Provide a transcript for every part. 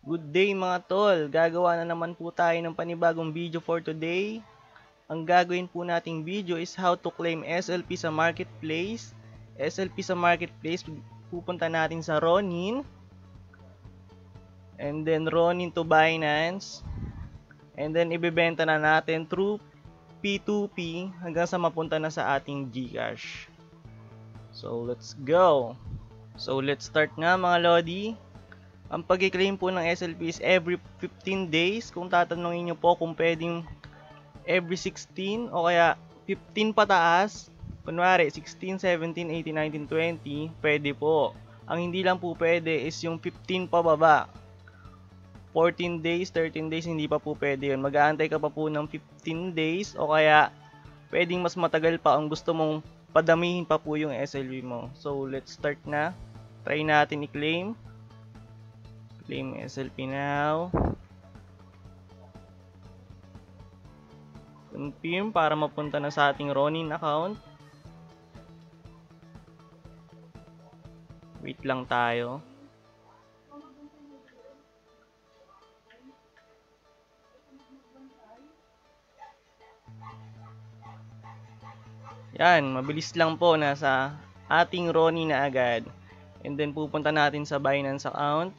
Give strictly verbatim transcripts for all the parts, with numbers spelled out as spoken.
Good day mga tol! Gagawa na naman po tayo ng panibagong video for today. Ang gagawin po nating video is how to claim S L P sa marketplace. S L P sa marketplace, pupunta natin sa Ronin. And then Ronin to Binance. And then ibebenta na natin through P two P hanggang sa mapunta na sa ating GCash. So let's go! So let's start nga mga Lodi. Ang pag-claim po ng S L P is every fifteen days. Kung tatanungin nyo po kung pwedeng every sixteen o kaya fifteen pataas, kunwari sixteen, seventeen, eighteen, nineteen, twenty, pwede po. Ang hindi lang po pwede is yung fifteen pababa. fourteen days, thirteen days, hindi pa po pwede yun. Mag-aantay ka pa po ng fifteen days o kaya pwedeng mas matagal pa ang gusto mong padamihin pa po yung S L P mo. So let's start na. Try natin i-claim. Claim S L P now. Confirm para mapunta na sa ating Ronin account. Wait lang tayo. Yan, mabilis lang po, nasa ating Ronin na agad. And then pupunta natin sa Binance account.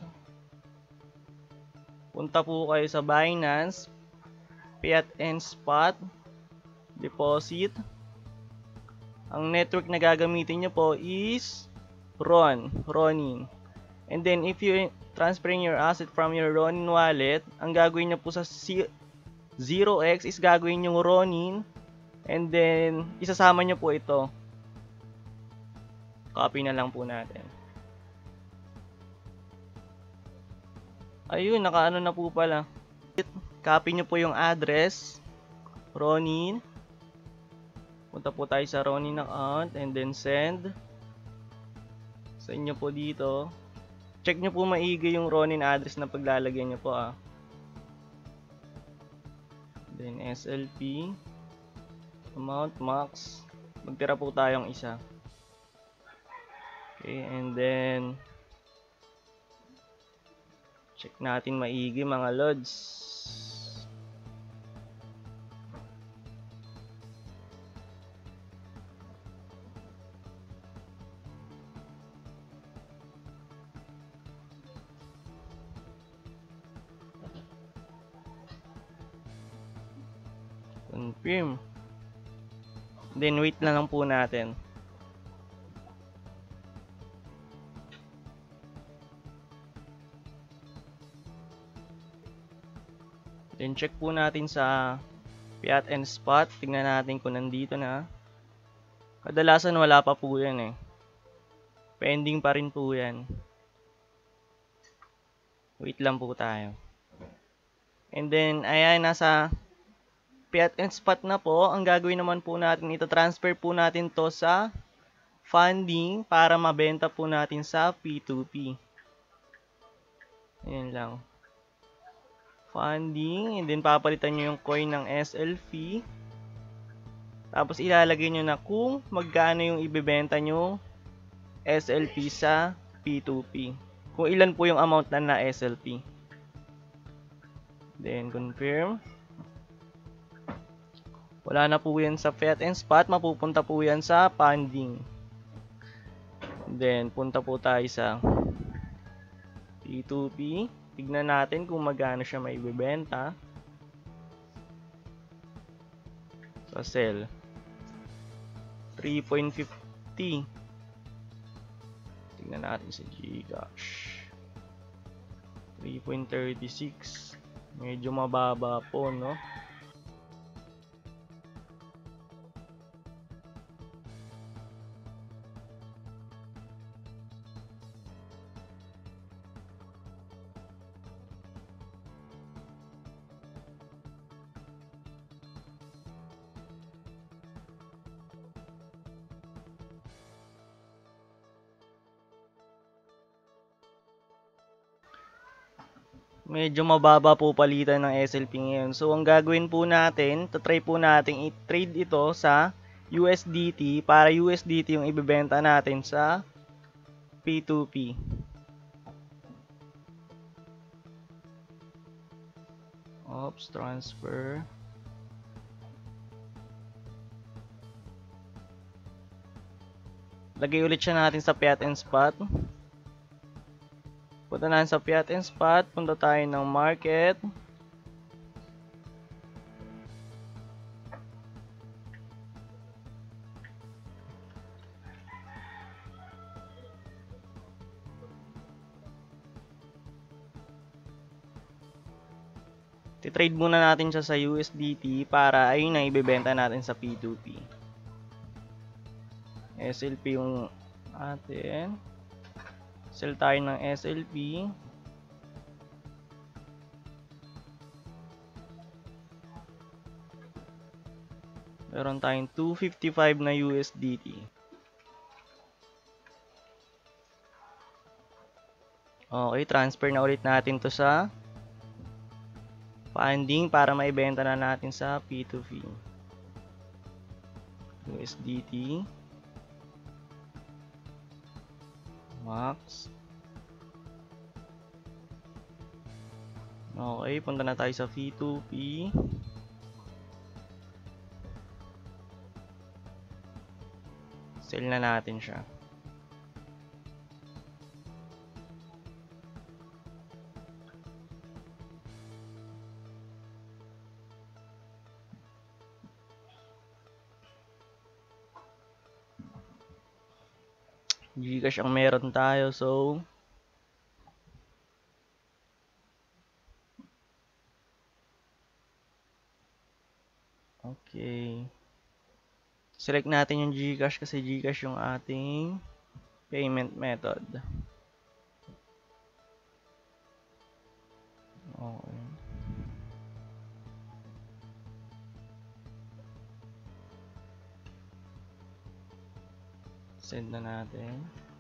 Punta po kayo sa Binance, Fiat and Spot, Deposit. Ang network na gagamitin nyo po is Ron, Ronin. And then if you transferring your asset from your Ronin wallet, ang gagawin nyo po sa zero x is gagawin yung Ronin. And then isasama nyo po ito. Copy na lang po natin. Ayun, nakaano na po pala. Copy nyo po yung address, Ronin. Punta po tayo sa Ronin account and then send. Sa inyo po dito. Check nyo po maigi yung Ronin address na paglalagyan nyo po ah. Then S L P. Amount max. Magtira po tayong isa. Okay, and then check natin maigi mga lods. Confirm. Then wait na lang po natin. Then check po natin sa Fiat and Spot. Tingnan natin kung nandito na. Kadalasan wala pa po yan eh. Pending pa rin po yan. Wait lang po tayo. And then ayan, nasa Fiat and Spot na po. Ang gagawin naman po natin, ito transfer po natin to sa funding para mabenta po natin sa P two P. Ayan lang. Funding, and then papalitan nyo yung coin ng S L P. Tapos ilalagay nyo na kung magkano yung ibebenta nyo S L P sa P two P. Kung ilan po yung amount na na S L P. Then confirm. Wala na po yan sa Fiat and Spot. Mapupunta po yan sa funding. Then punta po tayo sa P two P. Tignan natin kung magkano siya maibebenta. Sa sell. three point five zero. Tignan natin sa GCash. three point three six. Medyo mababa po, no? Medyo mababa po palitan ng S L P ngayon. So, ang gagawin po natin, try po natin i-trade ito sa U S D T para U S D T yung ibebenta natin sa P two P. Oops, transfer. Lagay ulit siya natin sa fiat and spot. Punta natin sa fiat and spot. Punta tayo ng market. Titrade muna natin siya sa U S D T para ayun na ibebenta natin sa P two P. S L P yung atin. Sell tayo ng S L P. Meron tayong two fifty-five na U S D T. Okay, transfer na ulit natin to sa funding para maibenta na natin sa P two P. U S D T. Max. Okay, punta na tayo sa P two P. Sell na natin siya. Gcash ang meron tayo, so okay. Select natin yung Gcash kasi Gcash yung ating payment method. Okay. Send na natin.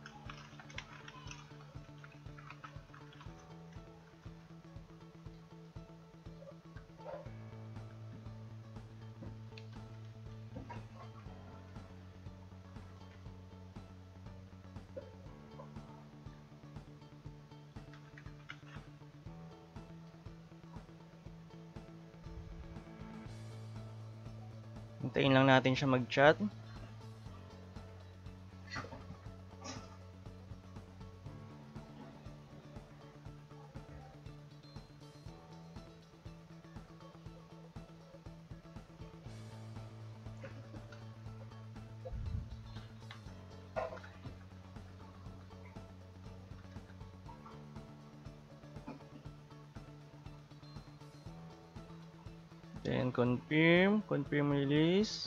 Hintayin lang natin siya mag-chat. Then confirm, confirm release.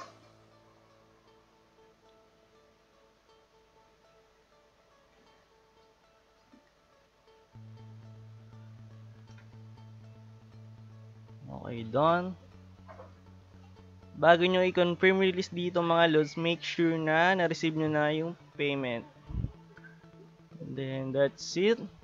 Okay, done. Bago nyo i-confirm release dito mga lods, make sure na na-receive nyo na yung payment. And then that's it.